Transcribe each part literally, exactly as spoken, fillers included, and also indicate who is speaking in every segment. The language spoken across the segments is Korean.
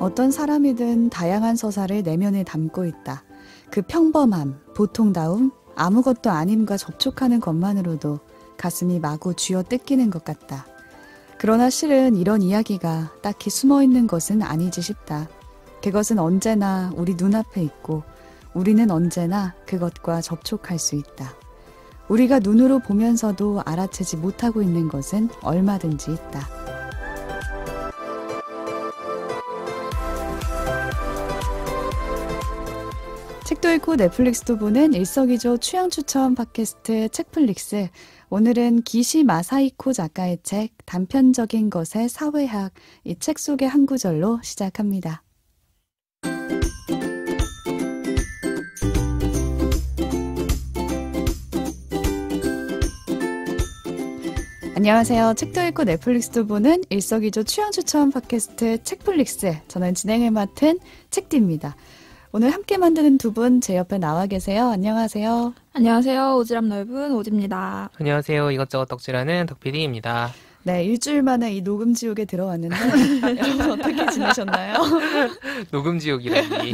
Speaker 1: 어떤 사람이든 다양한 서사를 내면에 담고 있다. 그 평범함, 보통다움, 아무것도 아님과 접촉하는 것만으로도 가슴이 마구 쥐어 뜯기는 것 같다. 그러나 실은 이런 이야기가 딱히 숨어있는 것은 아니지 싶다. 그것은 언제나 우리 눈앞에 있고 우리는 언제나 그것과 접촉할 수 있다. 우리가 눈으로 보면서도 알아채지 못하고 있는 것은 얼마든지 있다. 책도 읽고 넷플릭스도 보는 일석이조 취향 추천 팟캐스트 책플릭스. 오늘은 기시 마사히코 작가의 책 단편적인 것의 사회학, 이 책 속의 한 구절로 시작합니다. 안녕하세요. 책도 읽고 넷플릭스도 보는 일석이조 취향 추천 팟캐스트 책플릭스. 저는 진행을 맡은 책디입니다. 오늘 함께 만드는 두 분 제 옆에 나와 계세요. 안녕하세요.
Speaker 2: 안녕하세요. 오지랖 넓은 오지입니다.
Speaker 3: 안녕하세요. 이것저것 덕질하는 덕피디입니다.
Speaker 1: 네, 일주일 만에 이 녹음 지옥에 들어왔는데 여러분 어떻게 지내셨나요?
Speaker 3: 녹음 지옥이라니.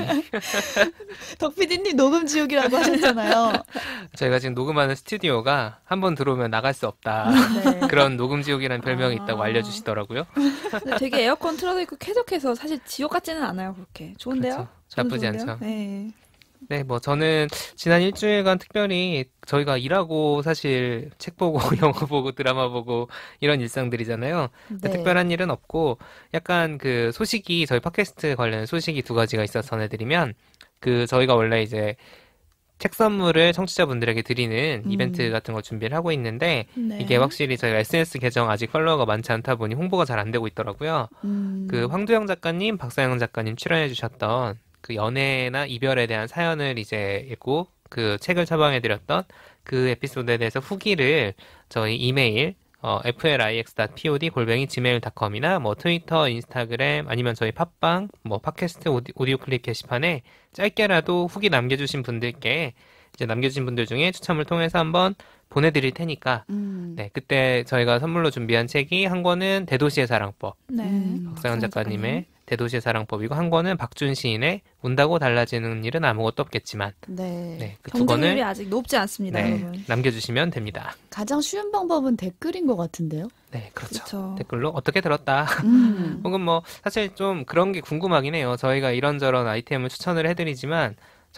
Speaker 1: 덕피디님 녹음 지옥이라고 하셨잖아요.
Speaker 3: 저희가 지금 녹음하는 스튜디오가 한번 들어오면 나갈 수 없다.
Speaker 1: 네.
Speaker 3: 그런 녹음 지옥이라는 별명이
Speaker 2: 아.
Speaker 3: 있다고 알려주시더라고요.
Speaker 2: 근데 되게 에어컨 틀어져 있고 쾌적해서 사실 지옥 같지는 않아요. 그렇게 좋은데요?
Speaker 3: 그렇죠. 나쁘지
Speaker 2: 좋은데요?
Speaker 3: 않죠.
Speaker 2: 네.
Speaker 3: 네, 뭐 저는 지난 일주일간 특별히 저희가 일하고 사실 책 보고 영화 보고 드라마 보고 이런 일상들이잖아요.
Speaker 1: 네.
Speaker 3: 특별한 일은 없고 약간 그 소식이 저희 팟캐스트 관련 소식이 두 가지가 있어서 전해드리면 그 저희가 원래 이제 책 선물을 청취자분들에게 드리는
Speaker 1: 음.
Speaker 3: 이벤트 같은 거 준비를 하고 있는데
Speaker 2: 네.
Speaker 3: 이게 확실히 저희가 에스엔에스 계정 아직 팔로워가 많지 않다 보니 홍보가 잘 안 되고 있더라고요.
Speaker 1: 음.
Speaker 3: 그 황두영 작가님, 박사영 작가님 출연해 주셨던 그 연애나 이별에 대한 사연을 이제 읽고 그 책을 처방해드렸던 그 에피소드에 대해서 후기를 저희 이메일 어, 에프엘아이엑스 닷 pod 골뱅이 지메일 닷 컴이나 뭐 트위터, 인스타그램 아니면 저희 팟빵, 뭐 팟캐스트 오디, 오디오 클립 게시판에 짧게라도 후기 남겨주신 분들께 이제 남겨주신 분들 중에 추첨을 통해서 한번 보내드릴 테니까
Speaker 1: 음.
Speaker 3: 네 그때 저희가 선물로 준비한 책이 한 권은 대도시의 사랑법
Speaker 2: 네.
Speaker 1: 음.
Speaker 3: 박사연 작가님의
Speaker 2: 작가님.
Speaker 3: 대도시의 사랑법이고 한 권은 박준 시인의 운다고 달라지는 일은 아무것도 없겠지만
Speaker 1: 네.
Speaker 3: 네, 그 두
Speaker 2: 경쟁률이
Speaker 3: 권을
Speaker 2: 아직 높지 않습니다,
Speaker 3: 네,
Speaker 2: 여러분.
Speaker 3: 남겨주시면 됩니다.
Speaker 1: 가장 쉬운 방법은 댓글인 것 같은데요.
Speaker 3: 네, 그렇죠.
Speaker 2: 그렇죠.
Speaker 3: 댓글로 어떻게 들었다.
Speaker 1: 음.
Speaker 3: 혹은 뭐 사실 좀 그런 게 궁금하긴 해요. 저희가 이런저런 아이템을 추천을 해드리지만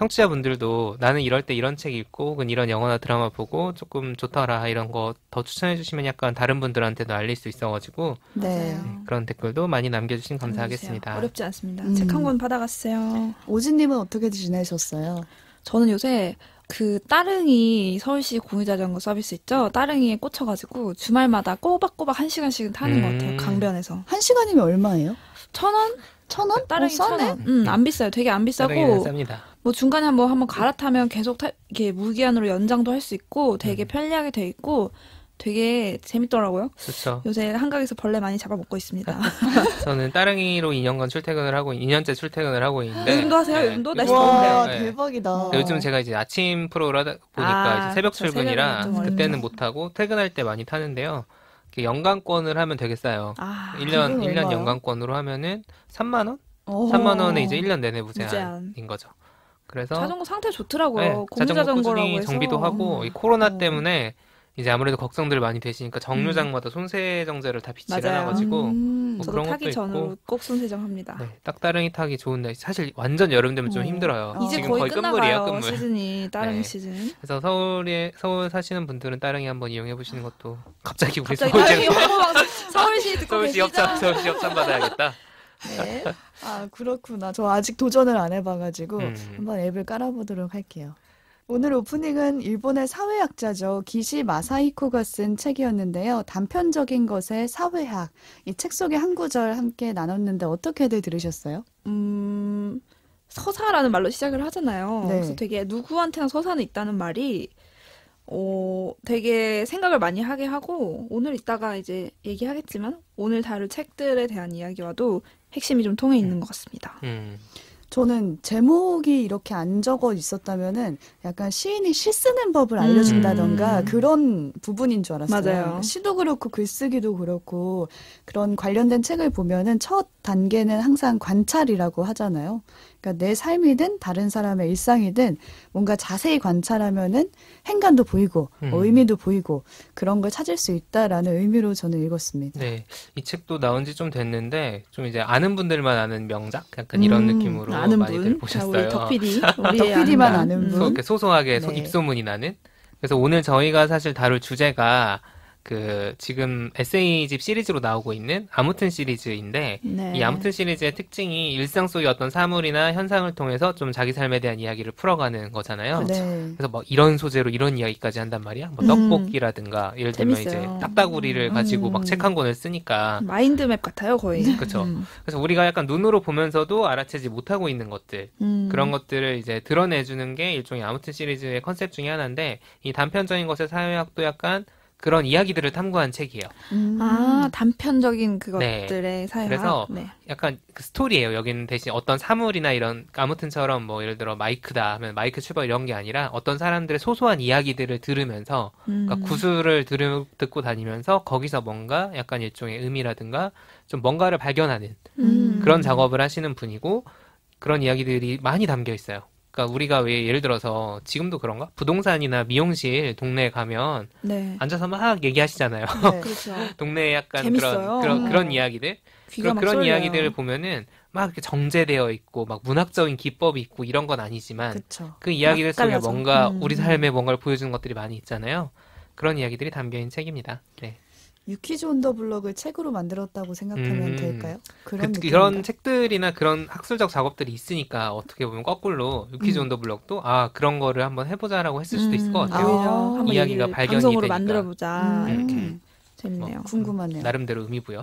Speaker 3: 청취자분들도 나는 이럴 때 이런 책 읽고 혹은 이런 영화나 드라마 보고 조금 좋더라 이런 거 더 추천해주시면 약간 다른 분들한테도 알릴 수 있어가지고
Speaker 1: 네.
Speaker 2: 맞아요.
Speaker 3: 네, 그런 댓글도 많이 남겨주시면
Speaker 2: 보내주세요.
Speaker 3: 감사하겠습니다.
Speaker 2: 어렵지 않습니다.
Speaker 1: 음.
Speaker 2: 책 한 권 받아갔어요.
Speaker 1: 오지님은 어떻게 지내셨어요?
Speaker 2: 저는 요새 그 따릉이 서울시 공유자전거 서비스 있죠? 따릉이에 꽂혀가지고 주말마다 꼬박꼬박 한 시간씩은 타는
Speaker 3: 음.
Speaker 2: 것 같아요. 강변에서.
Speaker 1: 한 시간이면 얼마예요?
Speaker 2: 천 원?
Speaker 1: 천 원?
Speaker 2: 따릉이
Speaker 1: 어,
Speaker 2: 천
Speaker 1: 싸네.
Speaker 2: 원? 음, 안 비싸요. 되게 안
Speaker 3: 따릉이는
Speaker 2: 비싸고.
Speaker 3: 쌉니다.
Speaker 2: 뭐 중간에 한번 한번 갈아타면 계속 타, 이렇게 무기한으로 연장도 할 수 있고 되게
Speaker 3: 음.
Speaker 2: 편리하게 돼 있고 되게 재밌더라고요.
Speaker 3: 좋죠.
Speaker 2: 요새 한강에서 벌레 많이 잡아먹고 있습니다.
Speaker 3: 저는 따릉이로 이 년간 출퇴근을 하고 이 년째 출퇴근을 하고 있는데
Speaker 2: 요즘도 하세요?
Speaker 3: 네,
Speaker 2: 요즘도? 날씨
Speaker 3: 요즘-
Speaker 2: 더운데.
Speaker 1: 와,
Speaker 3: 네.
Speaker 1: 대박이다.
Speaker 3: 요즘 제가 이제 아침 프로를 하다 보니까
Speaker 2: 아,
Speaker 3: 이제 새벽
Speaker 2: 그쵸.
Speaker 3: 출근이라
Speaker 2: 새벽은 좀
Speaker 3: 그때는
Speaker 2: 어렵죠.
Speaker 3: 못하고 퇴근할 때 많이 타는데요. 이렇게 연간권을 하면 되게 싸요.
Speaker 2: 아,
Speaker 3: 일 년,
Speaker 1: 그건
Speaker 3: 일 년
Speaker 1: 얼마요?
Speaker 3: 연간권으로 하면은 삼만 원?
Speaker 1: 오.
Speaker 3: 삼만 원에 이제 일 년 내내 무제한인
Speaker 2: 무제한.
Speaker 3: 거죠. 그래서
Speaker 2: 자전거 상태 좋더라고요.
Speaker 3: 네,
Speaker 2: 공유
Speaker 3: 자전거
Speaker 2: 자전거라고
Speaker 3: 꾸준히
Speaker 2: 해서.
Speaker 3: 정비도 하고
Speaker 1: 음.
Speaker 3: 이 코로나
Speaker 1: 어.
Speaker 3: 때문에 이제 아무래도 걱정들 많이 되시니까 정류장마다 손세정제를 다 비치를
Speaker 2: 맞아요.
Speaker 3: 해놔가지고
Speaker 1: 음.
Speaker 3: 뭐
Speaker 2: 저도
Speaker 3: 그런
Speaker 2: 타기
Speaker 3: 것도
Speaker 2: 전으로
Speaker 3: 있고.
Speaker 2: 꼭 손세정합니다.
Speaker 3: 네, 딱따릉이 타기 좋은데 사실 완전 여름 되면 좀
Speaker 1: 어.
Speaker 3: 힘들어요.
Speaker 1: 어.
Speaker 2: 이제
Speaker 3: 지금
Speaker 2: 거의,
Speaker 3: 거의
Speaker 2: 끝나가요.
Speaker 3: 끝물이에요, 끝물.
Speaker 2: 시즌이 따릉이
Speaker 3: 네.
Speaker 2: 시즌.
Speaker 3: 그래서 서울에 서울 사시는 분들은 따릉이 한번 이용해 보시는 것도 갑자기 우리
Speaker 2: 갑자기
Speaker 3: 서울
Speaker 2: 따릉이
Speaker 3: 제-
Speaker 2: 홍보방송 서울시 듣고
Speaker 3: 서울시
Speaker 2: 계시죠?
Speaker 3: 협찬 서울시 협찬 받아야겠다.
Speaker 2: 네.
Speaker 1: 아, 그렇구나. 저 아직 도전을 안 해봐가지고
Speaker 3: 음.
Speaker 1: 한번 앱을 깔아보도록 할게요. 오늘 오프닝은 일본의 사회학자죠. 기시 마사히코가 쓴 책이었는데요. 단편적인 것의 사회학. 이 책 속의 한 구절 함께 나눴는데 어떻게들 들으셨어요?
Speaker 2: 음, 서사라는 말로 시작을 하잖아요.
Speaker 1: 네.
Speaker 2: 그래서 되게 누구한테나 서사는 있다는 말이 어, 되게 생각을 많이 하게 하고 오늘 이따가 이제 얘기하겠지만 오늘 다룰 책들에 대한 이야기와도 핵심이 좀 통해 있는 것 같습니다.
Speaker 3: 음.
Speaker 1: 저는 제목이 이렇게 안 적어 있었다면은 약간 시인이 시 쓰는 법을 알려준다던가
Speaker 2: 음.
Speaker 1: 그런 부분인 줄 알았어요.
Speaker 2: 맞아요.
Speaker 1: 시도 그렇고 글쓰기도 그렇고 그런 관련된 책을 보면은 첫 단계는 항상 관찰이라고 하잖아요. 그러니까 내 삶이든 다른 사람의 일상이든 뭔가 자세히 관찰하면은 행간도 보이고
Speaker 3: 음.
Speaker 1: 의미도 보이고 그런 걸 찾을 수 있다라는 의미로 저는 읽었습니다.
Speaker 3: 네, 이 책도 나온 지 좀 됐는데 좀 이제 아는 분들만 아는 명작 약간 이런
Speaker 1: 음,
Speaker 3: 느낌으로
Speaker 2: 아는
Speaker 3: 많이들
Speaker 2: 분, 자,
Speaker 3: 보셨어요.
Speaker 2: 우리 덕피디, 우리
Speaker 1: 덕피디만 아는 분.
Speaker 3: 소, 이렇게 소소하게 소-
Speaker 1: 네.
Speaker 3: 입소문이 나는. 그래서 오늘 저희가 사실 다룰 주제가 그 지금 에세이집 시리즈로 나오고 있는 아무튼 시리즈인데
Speaker 2: 네.
Speaker 3: 이 아무튼 시리즈의 특징이 일상 속의 어떤 사물이나 현상을 통해서 좀 자기 삶에 대한 이야기를 풀어가는 거잖아요.
Speaker 1: 네.
Speaker 3: 그래서 뭐 이런 소재로 이런 이야기까지 한단 말이야. 뭐
Speaker 2: 음.
Speaker 3: 떡볶이라든가 예를 들면 이제
Speaker 2: 재밌어요.
Speaker 3: 딱따구리를 가지고 막
Speaker 1: 음.
Speaker 3: 책 한 권을 쓰니까
Speaker 2: 마인드맵 같아요, 거의.
Speaker 3: 그쵸.
Speaker 2: 음.
Speaker 3: 그래서 우리가 약간 눈으로 보면서도 알아채지 못하고 있는 것들
Speaker 2: 음.
Speaker 3: 그런 것들을 이제 드러내주는 게 일종의 아무튼 시리즈의 컨셉 중에 하나인데 이 단편적인 것의 사회학도 약간 그런 이야기들을 탐구한 책이에요.
Speaker 1: 음.
Speaker 2: 아, 단편적인
Speaker 3: 네.
Speaker 2: 그것들의 사회학.
Speaker 3: 그래서
Speaker 2: 네.
Speaker 3: 약간 그 스토리예요. 여기는 대신 어떤 사물이나 이런 아무튼처럼 뭐 예를 들어 마이크다 하면 마이크 출발 이런 게 아니라 어떤 사람들의 소소한 이야기들을 들으면서
Speaker 2: 음.
Speaker 3: 그러니까 구술을 들으, 듣고 다니면서 거기서 뭔가 약간 일종의 의미라든가 좀 뭔가를 발견하는
Speaker 2: 음.
Speaker 3: 그런 작업을 하시는 분이고 그런 이야기들이 많이 담겨 있어요. 그러니까 우리가 왜 예를 들어서 지금도 그런가? 부동산이나 미용실 동네에 가면
Speaker 2: 네.
Speaker 3: 앉아서 막 얘기하시잖아요.
Speaker 1: 네.
Speaker 2: 그렇죠.
Speaker 3: 동네에 약간
Speaker 2: 재밌어요.
Speaker 3: 그런 그런,
Speaker 2: 어.
Speaker 3: 그런 이야기들
Speaker 2: 귀가
Speaker 3: 그런,
Speaker 2: 막
Speaker 3: 그런
Speaker 2: 쏠려요.
Speaker 3: 이야기들을 보면은 막 이렇게 정제되어 있고 막 문학적인 기법이 있고 이런 건 아니지만
Speaker 1: 그쵸.
Speaker 3: 그 이야기들 속에
Speaker 2: 맛깔나죠.
Speaker 3: 뭔가
Speaker 2: 음.
Speaker 3: 우리 삶에 뭔가를 보여주는 것들이 많이 있잖아요. 그런 이야기들이 담겨 있는 책입니다. 네.
Speaker 1: 유키즈 온 더 블럭을 책으로 만들었다고 생각하면
Speaker 3: 음.
Speaker 1: 될까요?
Speaker 3: 그,
Speaker 1: 그런 느낌.
Speaker 3: 그런 책들이나 그런 학술적 작업들이 있으니까 어떻게 보면 거꾸로 유키즈
Speaker 1: 음.
Speaker 3: 온 더 블럭도 아 그런 거를 한번 해보자라고 했을 수도 있을 것
Speaker 2: 음,
Speaker 3: 같아요.
Speaker 2: 오히려
Speaker 1: 아.
Speaker 2: 한번
Speaker 3: 이야기가
Speaker 2: 얘기를
Speaker 3: 발견이
Speaker 2: 방송으로
Speaker 3: 되니까.
Speaker 2: 만들어보자.
Speaker 1: 음.
Speaker 2: 이렇게. 재밌네요.
Speaker 1: 궁금하네요.
Speaker 3: 나름대로 의미 부여.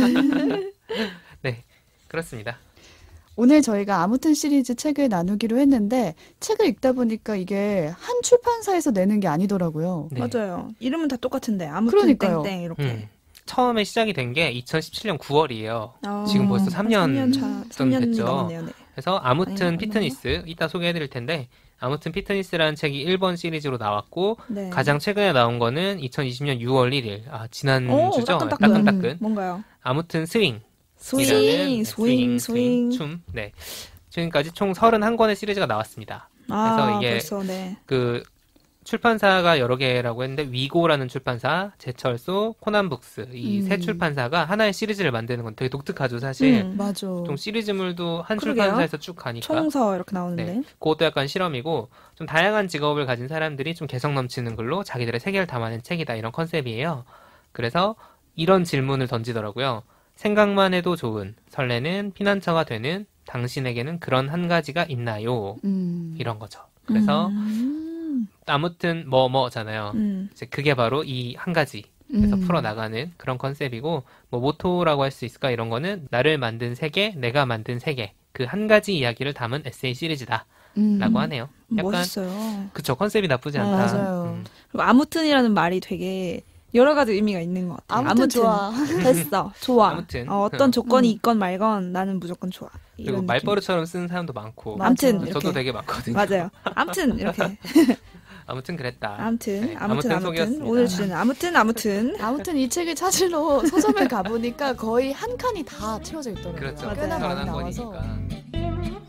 Speaker 3: 네, 그렇습니다.
Speaker 1: 오늘 저희가 아무튼 시리즈 책을 나누기로 했는데 책을 읽다 보니까 이게 한 출판사에서 내는 게 아니더라고요.
Speaker 3: 네.
Speaker 2: 맞아요. 이름은 다 똑같은데 아무튼
Speaker 1: 그러니까요.
Speaker 2: 땡땡 이렇게.
Speaker 3: 음. 처음에 시작이 된 게 이천십칠 년 구월이에요.
Speaker 2: 어,
Speaker 3: 지금 벌써 삼 년
Speaker 2: 삼 년 차, 삼
Speaker 3: 좀
Speaker 2: 년이
Speaker 3: 됐죠.
Speaker 2: 넘었네요. 네.
Speaker 3: 그래서 아무튼
Speaker 2: 아닌가?
Speaker 3: 피트니스 이따 소개해드릴 텐데 아무튼 피트니스라는 책이 일 번 시리즈로 나왔고
Speaker 2: 네.
Speaker 3: 가장 최근에 나온 거는 이천이십 년 유월 일 일 아 지난
Speaker 2: 오,
Speaker 3: 주죠.
Speaker 2: 따끈따끈.
Speaker 3: 따끈따끈.
Speaker 2: 뭔가요?
Speaker 3: 아무튼 스윙
Speaker 2: 스윙,
Speaker 3: 이라는
Speaker 2: 스윙, 스윙.
Speaker 3: 춤. 네. 지금까지 총 삼십일 권의 시리즈가 나왔습니다.
Speaker 2: 아,
Speaker 3: 그래서 이게
Speaker 2: 벌써 네.
Speaker 3: 그 출판사가 여러 개라고 했는데 위고라는 출판사, 제철소, 코난북스 이 세
Speaker 1: 음.
Speaker 3: 출판사가 하나의 시리즈를 만드는 건 되게 독특하죠, 사실.
Speaker 2: 음,
Speaker 1: 맞아.
Speaker 3: 좀 시리즈물도 한
Speaker 2: 그러게요.
Speaker 3: 출판사에서 쭉 가니까.
Speaker 2: 총서 이렇게 나오는데.
Speaker 3: 네. 그것도 약간 실험이고 좀 다양한 직업을 가진 사람들이 좀 개성 넘치는 글로 자기들의 세계를 담아낸 책이다 이런 컨셉이에요. 그래서 이런 질문을 던지더라고요. 생각만 해도 좋은 설레는 피난처가 되는 당신에게는 그런 한 가지가 있나요?
Speaker 1: 음.
Speaker 3: 이런 거죠. 그래서
Speaker 2: 음.
Speaker 3: 아무튼 뭐 뭐잖아요.
Speaker 2: 음.
Speaker 3: 이제 그게 바로 이 한 가지. 그래서
Speaker 1: 음.
Speaker 3: 풀어나가는 그런 컨셉이고 뭐 모토라고 할 수 있을까 이런 거는 나를 만든 세계, 내가 만든 세계 그 한 가지 이야기를 담은 에세이 시리즈다
Speaker 1: 음.
Speaker 3: 라고 하네요. 약간
Speaker 2: 멋있어요.
Speaker 3: 그쵸 컨셉이 나쁘지
Speaker 2: 어,
Speaker 3: 않다.
Speaker 1: 맞아요.
Speaker 3: 음.
Speaker 2: 그리고 아무튼이라는 말이 되게 여러 가지 의미가 있는 것 같아요.
Speaker 1: 아무튼 좋아.
Speaker 2: 됐어. 좋아.
Speaker 3: 아무튼.
Speaker 2: 어, 어떤 조건이
Speaker 1: 음.
Speaker 2: 있건 말건 나는 무조건 좋아.
Speaker 3: 그리고
Speaker 2: 이런
Speaker 3: 말버릇처럼 쓰는 사람도 많고
Speaker 1: 맞아.
Speaker 2: 아무튼
Speaker 3: 저도
Speaker 2: 이렇게.
Speaker 3: 되게 많거든요.
Speaker 2: 맞아요. 아무튼 이렇게.
Speaker 3: 아무튼 그랬다.
Speaker 2: 아무튼
Speaker 3: 네,
Speaker 2: 아무튼 아무튼
Speaker 3: 소개였습니다.
Speaker 2: 오늘 주제는 아무튼 아무튼.
Speaker 1: 아무튼 이 책을 찾으러 서점에 가보니까 거의 한 칸이 다 채워져 있더라고요.
Speaker 3: 그렇죠.
Speaker 2: 맞아요.
Speaker 1: 꽤나 많이
Speaker 3: 편안한
Speaker 1: 나와서.
Speaker 3: 거니까.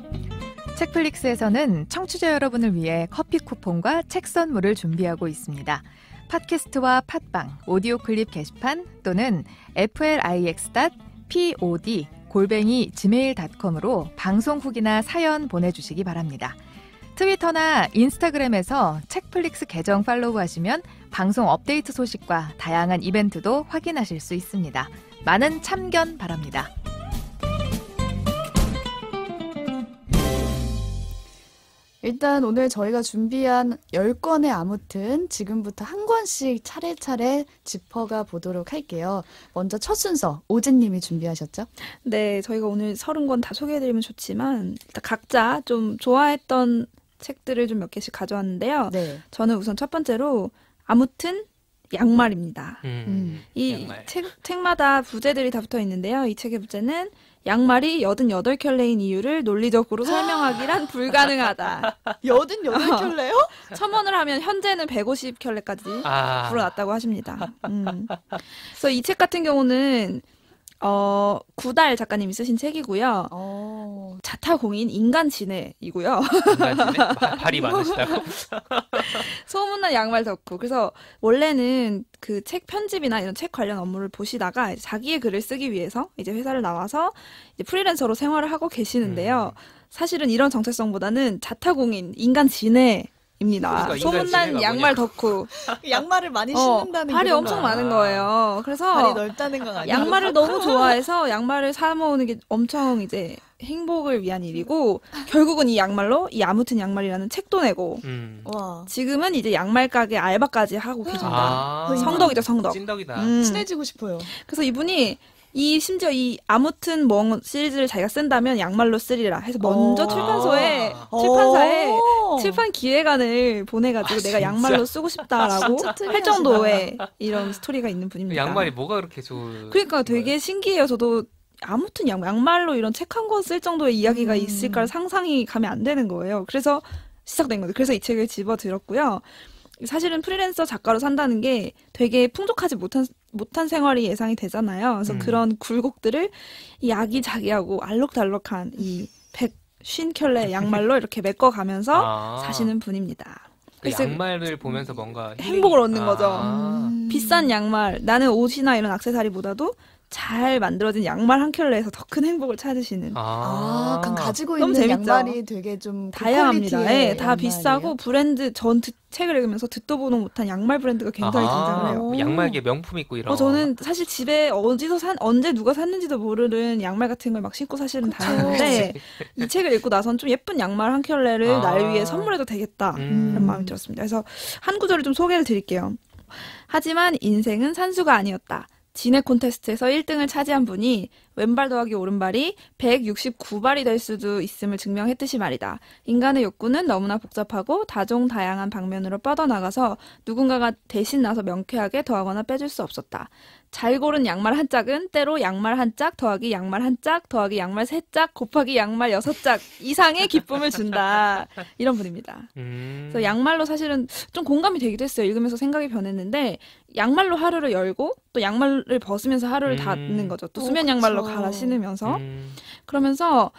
Speaker 4: 책플릭스에서는 청취자 여러분을 위해 커피 쿠폰과 책 선물을 준비하고 있습니다. 팟캐스트와 팟빵, 오디오 클립 게시판 또는 플릭스 닷 pod 골뱅이 지메일 닷컴으로 방송 후기나 사연 보내주시기 바랍니다. 트위터나 인스타그램에서 책플릭스 계정 팔로우하시면 방송 업데이트 소식과 다양한 이벤트도 확인하실 수 있습니다. 많은 참견 바랍니다.
Speaker 1: 일단 오늘 저희가 준비한 열 권의 아무튼 지금부터 한 권씩 차례차례 짚어가 보도록 할게요. 먼저 첫 순서 오진님이 준비하셨죠?
Speaker 2: 네, 저희가 오늘 서른 권 다 소개해드리면 좋지만 일단 각자 좀 좋아했던 책들을 좀 몇 개씩 가져왔는데요.
Speaker 1: 네.
Speaker 2: 저는 우선 첫 번째로 아무튼 양말입니다.
Speaker 3: 음,
Speaker 2: 이
Speaker 3: 양말.
Speaker 2: 책, 책마다 부제들이 다 붙어 있는데요. 이 책의 부제는 양말이 여든여덟 켤레인 이유를 논리적으로 설명하기란 불가능하다.
Speaker 1: 여든여덟 켤레요?
Speaker 2: 첨언을 하면 현재는 백오십 켤레까지
Speaker 3: 아,
Speaker 2: 불어났다고 하십니다. 음. 그래서 이 책 같은 경우는 어, 구달 작가님이 쓰신 책이고요.
Speaker 1: 어.
Speaker 2: 자타공인 인간지네이고요.
Speaker 3: 인간지네? 마- 발이 많으시다고?
Speaker 2: 소문난 양말 덕후. 그래서 원래는 그 책 편집이나 이런 책 관련 업무를 보시다가 이제 자기의 글을 쓰기 위해서 이제 회사를 나와서 이제 프리랜서로 생활을 하고 계시는데요.
Speaker 3: 음.
Speaker 2: 사실은 이런 정체성보다는 자타공인 인간지네입니다.
Speaker 3: 그러니까
Speaker 2: 소문난
Speaker 3: 인간지네가
Speaker 2: 양말
Speaker 3: 뭐냐고.
Speaker 2: 덕후.
Speaker 1: 양말을 많이
Speaker 2: 어,
Speaker 1: 신는다는
Speaker 2: 발이
Speaker 1: 그런
Speaker 2: 엄청
Speaker 1: 거
Speaker 2: 많은
Speaker 3: 아.
Speaker 2: 거예요. 그래서
Speaker 1: 발이 넓다는 건 아니에요.
Speaker 2: 양말을 너무 좋아해서 양말을 사 모으는 게 엄청 이제 행복을 위한 일이고 결국은 이 양말로 이 아무튼 양말이라는 책도 내고
Speaker 3: 음.
Speaker 1: 와.
Speaker 2: 지금은 이제 양말 가게 알바까지 하고 계십니다.
Speaker 3: 아,
Speaker 2: 성덕이죠, 성덕.
Speaker 3: 찐덕이다.
Speaker 2: 음.
Speaker 1: 친해지고 싶어요.
Speaker 2: 그래서 이분이 이 심지어 이 아무튼 뭐 시리즈를 자기가 쓴다면 양말로 쓰리라 해서 먼저
Speaker 1: 어.
Speaker 2: 출판소에
Speaker 3: 아.
Speaker 2: 출판사에
Speaker 1: 어.
Speaker 2: 출판 기획안을 보내가지고
Speaker 3: 아,
Speaker 2: 내가
Speaker 3: 진짜?
Speaker 2: 양말로 쓰고 싶다라고
Speaker 1: 진짜
Speaker 2: 할
Speaker 1: 특이하시다.
Speaker 2: 정도의 이런 스토리가 있는 분입니다.
Speaker 3: 양말이 뭐가 그렇게 좋은
Speaker 2: 그러니까 되게
Speaker 3: 거예요?
Speaker 2: 신기해요. 저도 아무튼 양, 양말로 이런 책 한 권 쓸 정도의 이야기가
Speaker 1: 음.
Speaker 2: 있을까 상상이 가면 안 되는 거예요. 그래서 시작된 거죠. 그래서 이 책을 집어들었고요. 사실은 프리랜서 작가로 산다는 게 되게 풍족하지 못한 못한 생활이 예상이 되잖아요. 그래서
Speaker 3: 음.
Speaker 2: 그런 굴곡들을 이 아기자기하고 알록달록한 이 백쉰 켤레 양말로 이렇게 메꿔가면서
Speaker 3: 아,
Speaker 2: 사시는 분입니다.
Speaker 3: 그
Speaker 2: 그래서
Speaker 3: 양말을 보면서 뭔가
Speaker 2: 행복을
Speaker 3: 힐링이-
Speaker 2: 얻는 거죠.
Speaker 3: 아,
Speaker 1: 음.
Speaker 2: 비싼 양말, 나는 옷이나 이런 액세서리보다도 잘 만들어진 양말 한 켤레에서 더 큰 행복을 찾으시는
Speaker 1: 아, 그럼 가지고
Speaker 2: 너무
Speaker 1: 있는
Speaker 2: 재밌죠?
Speaker 1: 양말이 되게 좀
Speaker 2: 다양합니다.
Speaker 1: 고퀄리티의
Speaker 2: 예, 다
Speaker 1: 양말이에요?
Speaker 2: 비싸고 브랜드 전 듣- 책을 읽으면서 듣도 보도 못한 양말 브랜드가 굉장히
Speaker 3: 아하,
Speaker 2: 등장을 해요.
Speaker 3: 뭐 양말계 명품 있고 이런.
Speaker 2: 어, 저는 사실 집에 어디서 산, 언제 누가 샀는지도 모르는 양말 같은 걸 막 신고 사실은
Speaker 1: 그쵸.
Speaker 2: 다녔는데 이 책을 읽고 나선 좀 예쁜 양말 한 켤레를
Speaker 3: 아.
Speaker 2: 날 위해 선물해도 되겠다
Speaker 3: 음.
Speaker 2: 이런 마음이 들었습니다. 그래서 한 구절을 좀 소개를 드릴게요. 하지만 인생은 산수가 아니었다. 진해 콘테스트에서 일 등을 차지한 분이 왼발 더하기 오른발이 백육십구 발이 될 수도 있음을 증명했듯이 말이다. 인간의 욕구는 너무나 복잡하고 다종다양한 방면으로 뻗어나가서 누군가가 대신 나서 명쾌하게 더하거나 빼줄 수 없었다. 잘 고른 양말 한 짝은 때로 양말 한 짝 더하기 양말 한 짝 더하기 양말 세 짝 곱하기 양말 여섯 짝 이상의 기쁨을 준다. 이런 분입니다.
Speaker 3: 음.
Speaker 2: 그래서 양말로 사실은 좀 공감이 되기도 했어요. 읽으면서 생각이 변했는데 양말로 하루를 열고 또 양말을 벗으면서 하루를
Speaker 3: 음.
Speaker 2: 닫는 거죠. 또
Speaker 1: 어,
Speaker 2: 수면
Speaker 1: 그쵸.
Speaker 2: 양말로 갈아 신으면서
Speaker 3: 음.
Speaker 2: 그러면서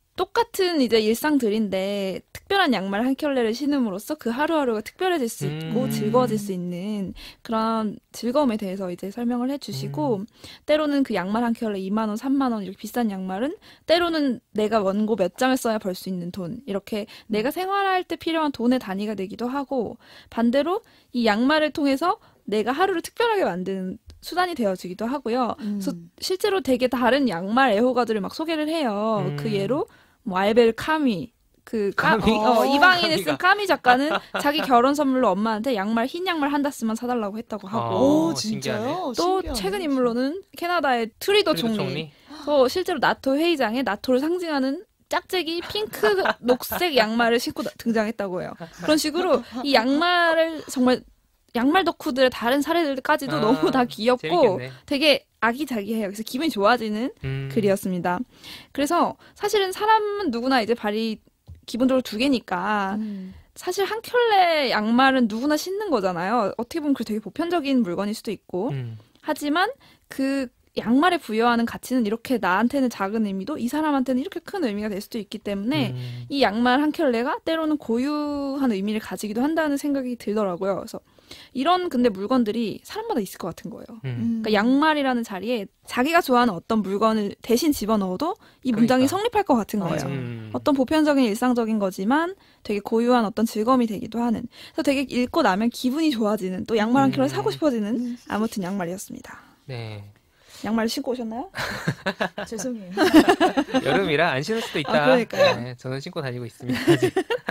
Speaker 2: 똑같은 이제 일상들인데 특별한 양말 한 켤레를 신음으로써 그 하루하루가 특별해질 수 있고
Speaker 3: 음.
Speaker 2: 즐거워질 수 있는 그런 즐거움에 대해서 이제 설명을 해주시고
Speaker 3: 음.
Speaker 2: 때로는 그 양말 한 켤레 이만 원, 삼만 원 이렇게 비싼 양말은 때로는 내가 원고 몇 장을 써야 벌 수 있는 돈 이렇게 내가 생활할 때 필요한 돈의 단위가 되기도 하고 반대로 이 양말을 통해서 내가 하루를 특별하게 만드는 수단이 되어지기도 하고요.
Speaker 1: 음.
Speaker 2: 그래서 실제로 되게 다른 양말 애호가들을 막 소개를 해요.
Speaker 3: 음.
Speaker 2: 그 예로 뭐 알베르 카미 그 까,
Speaker 3: 카미?
Speaker 2: 어, 이방인에 쓴
Speaker 3: 카미가.
Speaker 2: 까미 작가는 자기 결혼 선물로 엄마한테 양말 흰 양말 한 다스만 사달라고 했다고 하고
Speaker 3: 어,
Speaker 1: 오, 진짜요?
Speaker 3: 신기하네.
Speaker 2: 또
Speaker 1: 신기하네.
Speaker 2: 최근 인물로는 캐나다의 트리도
Speaker 3: 트리도
Speaker 2: 총리,
Speaker 3: 총리?
Speaker 2: 또 실제로 나토 회의장에 나토를 상징하는 짝짝이 핑크 녹색 양말을 신고 나- 등장했다고 해요. 그런 식으로 이 양말을 정말 양말 덕후들의 다른 사례들까지도
Speaker 3: 아,
Speaker 2: 너무 다 귀엽고
Speaker 3: 재밌겠네.
Speaker 2: 되게 아기자기해요. 그래서 기분이 좋아지는
Speaker 3: 음.
Speaker 2: 글이었습니다. 그래서 사실은 사람은 누구나 이제 발이 기본적으로 두 개니까
Speaker 1: 음.
Speaker 2: 사실 한 켤레 양말은 누구나 신는 거잖아요. 어떻게 보면 그 되게 보편적인 물건일 수도 있고
Speaker 3: 음.
Speaker 2: 하지만 그 양말에 부여하는 가치는 이렇게 나한테는 작은 의미도 이 사람한테는 이렇게 큰 의미가 될 수도 있기 때문에
Speaker 3: 음.
Speaker 2: 이 양말 한 켤레가 때로는 고유한 의미를 가지기도 한다는 생각이 들더라고요. 그래서 이런 근데 물건들이 사람마다 있을 것 같은 거예요.
Speaker 3: 음.
Speaker 2: 그러니까 양말이라는 자리에 자기가 좋아하는 어떤 물건을 대신 집어넣어도 이 문장이
Speaker 3: 그러니까.
Speaker 2: 성립할 것 같은 거예요.
Speaker 1: 맞아.
Speaker 3: 음.
Speaker 2: 어떤 보편적인 일상적인 거지만 되게 고유한 어떤 즐거움이 되기도 하는. 그래서 되게 읽고 나면 기분이 좋아지는 또 양말 한 켤레
Speaker 3: 음.
Speaker 2: 사고 싶어지는
Speaker 1: 음.
Speaker 2: 아무튼 양말이었습니다.
Speaker 3: 네.
Speaker 2: 양말 신고 오셨나요?
Speaker 1: 죄송해요.
Speaker 3: 여름이라 안 신을 수도 있다.
Speaker 2: 아, 그러니까요.
Speaker 3: 네, 저는 신고 다니고 있습니다. 아직.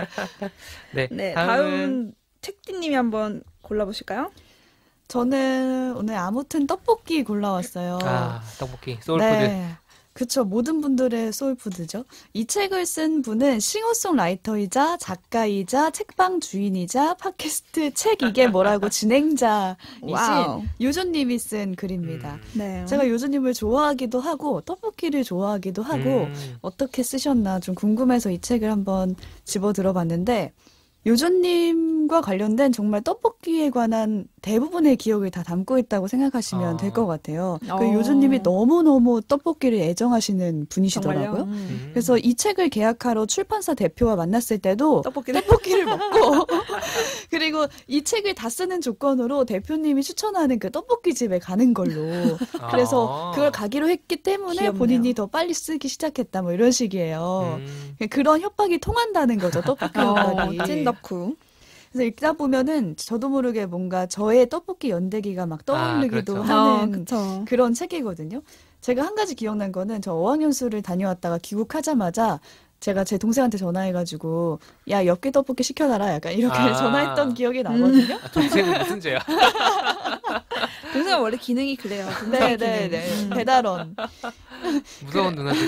Speaker 3: 네.
Speaker 2: 네,
Speaker 3: 다음은
Speaker 2: 다음 책디님이 한번 골라보실까요?
Speaker 1: 저는 오늘 아무튼 떡볶이 골라왔어요.
Speaker 3: 아, 떡볶이 소울푸드.
Speaker 1: 네. 그쵸. 모든 분들의 소울푸드죠. 이 책을 쓴 분은 싱어송라이터이자 작가이자 책방 주인이자 팟캐스트 책 이게 뭐라고 진행자이신
Speaker 2: 와우.
Speaker 1: 요조님이 쓴 글입니다.
Speaker 3: 음.
Speaker 2: 네.
Speaker 1: 제가 요조님을 좋아하기도 하고 떡볶이를 좋아하기도 하고
Speaker 3: 음.
Speaker 1: 어떻게 쓰셨나 좀 궁금해서 이 책을 한번 집어 들어봤는데 요조님과 관련된 정말 떡볶이에 관한 대부분의 기억을 다 담고 있다고 생각하시면
Speaker 3: 아.
Speaker 1: 될 것 같아요.
Speaker 2: 어.
Speaker 1: 그 요조님이 너무너무 떡볶이를 애정하시는 분이시더라고요.
Speaker 2: 정말요? 음.
Speaker 3: 음.
Speaker 1: 그래서 이 책을 계약하러 출판사 대표와 만났을 때도
Speaker 2: 떡볶이를
Speaker 1: 떡볶이를 먹고 그리고 이 책을 다 쓰는 조건으로 대표님이 추천하는 그 떡볶이 집에 가는 걸로 그래서
Speaker 3: 아.
Speaker 1: 그걸 가기로 했기 때문에
Speaker 2: 귀엽네요.
Speaker 1: 본인이 더 빨리 쓰기 시작했다 뭐 이런 식이에요.
Speaker 3: 음.
Speaker 1: 그런 협박이 통한다는 거죠. 떡볶이 협박이.
Speaker 2: 어, 찐 덕후.
Speaker 1: 그래서 읽다 보면은 저도 모르게 뭔가 저의 떡볶이 연대기가 막 떠오르기도
Speaker 3: 아, 그렇죠.
Speaker 1: 하는
Speaker 2: 어, 그쵸.
Speaker 1: 그런 책이거든요. 제가 한 가지 기억난 거는 저 어학연수를 다녀왔다가 귀국하자마자 제가 제 동생한테 전화해가지고 야 엽기 떡볶이 시켜달라 약간 이렇게
Speaker 3: 아.
Speaker 1: 전화했던 기억이 나거든요.
Speaker 3: 아, 동생은 무슨 죄야?
Speaker 2: 동생은 원래 기능이 그래요. 동생의
Speaker 1: 네네네
Speaker 2: 기능. 음.
Speaker 1: 배달원
Speaker 3: 무서운 누나들인데.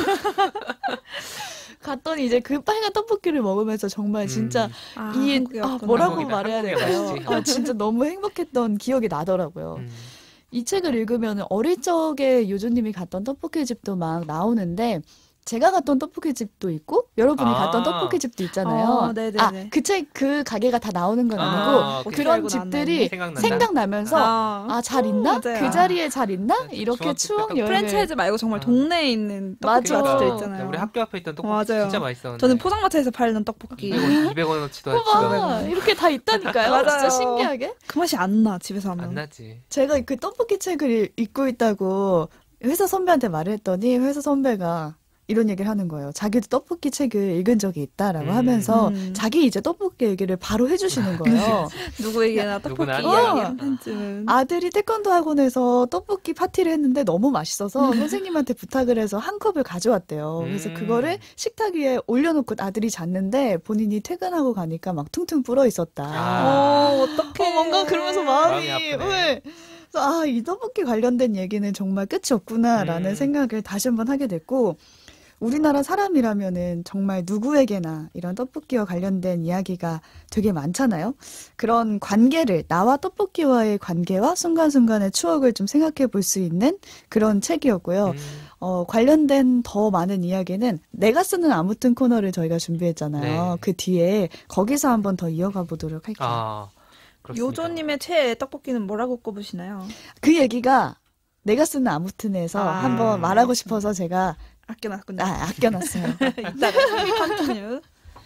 Speaker 1: 갔더니 이제 그 빨간 떡볶이를 먹으면서 정말 진짜
Speaker 3: 음.
Speaker 2: 아,
Speaker 1: 이
Speaker 2: 한국에
Speaker 1: 아,
Speaker 2: 왔구나.
Speaker 1: 뭐라고
Speaker 3: 한국이다.
Speaker 1: 말해야
Speaker 3: 한국이
Speaker 1: 될까요?
Speaker 3: 맛있지.
Speaker 1: 아, 진짜 너무 행복했던 기억이 나더라고요.
Speaker 3: 음.
Speaker 1: 이 책을 읽으면 어릴 적에 요조님이 갔던 떡볶이 집도 막 나오는데 제가 갔던 떡볶이 집도 있고 여러분이
Speaker 3: 아.
Speaker 1: 갔던 떡볶이 집도 있잖아요.
Speaker 2: 어, 네네네.
Speaker 1: 아, 그 책 그 가게가 다 나오는 건 아니고
Speaker 3: 아,
Speaker 2: 어떻게
Speaker 1: 그런
Speaker 2: 알고
Speaker 1: 집들이
Speaker 2: 나왔나요?
Speaker 3: 생각난다.
Speaker 1: 생각나면서
Speaker 2: 아,
Speaker 1: 아, 잘 있나?
Speaker 2: 맞아요.
Speaker 1: 그 자리에 잘 있나?
Speaker 3: 아,
Speaker 1: 이렇게
Speaker 3: 중학교 때
Speaker 1: 추억
Speaker 3: 떡-
Speaker 1: 여행을
Speaker 2: 프랜차이즈 말고 정말
Speaker 3: 아.
Speaker 2: 동네에 있는 떡볶이
Speaker 1: 맞아.
Speaker 2: 맛집들
Speaker 1: 야,
Speaker 2: 있잖아요.
Speaker 3: 우리 학교 앞에 있던 떡볶이
Speaker 2: 맞아요.
Speaker 3: 진짜 맛있었는데.
Speaker 2: 저는 포장마차에서 팔는 떡볶이.
Speaker 3: 이백 원어치도 할
Speaker 1: 봐봐,
Speaker 3: 수가
Speaker 1: 이렇게 다 있다니까요.
Speaker 2: 맞아요.
Speaker 1: 진짜 신기하게.
Speaker 2: 그 맛이 안 나, 집에서 하면.
Speaker 3: 안 나지.
Speaker 1: 제가 그 떡볶이 책을 읽- 읽고 있다고 회사 선배한테 말을 했더니 회사 선배가 이런 얘기를 하는 거예요. 자기도 떡볶이 책을 읽은 적이 있다라고
Speaker 3: 음.
Speaker 1: 하면서
Speaker 2: 음.
Speaker 1: 자기 이제 떡볶이 얘기를 바로 해주시는 거예요.
Speaker 2: 누구에게나 떡볶이
Speaker 3: 누구나
Speaker 2: 이야기
Speaker 1: 어.
Speaker 2: 한 번쯤은.
Speaker 1: 아들이 태권도 학원에서 떡볶이 파티를 했는데 너무 맛있어서 선생님한테 부탁을 해서 한 컵을 가져왔대요. 그래서
Speaker 3: 음.
Speaker 1: 그거를 식탁 위에 올려놓고 아들이 잤는데 본인이 퇴근하고 가니까 막 퉁퉁 불어 있었다.
Speaker 3: 아.
Speaker 2: 어, 어떡해.
Speaker 1: 어, 뭔가 그러면서 마음이,
Speaker 3: 마음이 아프네.
Speaker 1: 왜? 그래서 아, 이 떡볶이 관련된 얘기는 정말 끝이 없구나라는
Speaker 3: 음.
Speaker 1: 생각을 다시 한번 하게 됐고, 우리나라 사람이라면은 정말 누구에게나 이런 떡볶이와 관련된 이야기가 되게 많잖아요. 그런 관계를, 나와 떡볶이와의 관계와 순간순간의 추억을 좀 생각해 볼 수 있는 그런 책이었고요.
Speaker 3: 음.
Speaker 1: 어, 관련된 더 많은 이야기는 내가 쓰는 아무튼 코너를 저희가 준비했잖아요.
Speaker 3: 네.
Speaker 1: 그 뒤에 거기서 한번 더 이어가 보도록 할게요.
Speaker 3: 아, 그렇습니다.
Speaker 2: 요조님의 최애 떡볶이는 뭐라고 꼽으시나요?
Speaker 1: 그 얘기가 내가 쓰는 아무튼에서
Speaker 2: 아,
Speaker 1: 한번 말하고 싶어서 제가
Speaker 2: 아껴놨군요.
Speaker 1: 아, 아껴놨어요.
Speaker 2: 이따가 힘이 컨티뉴.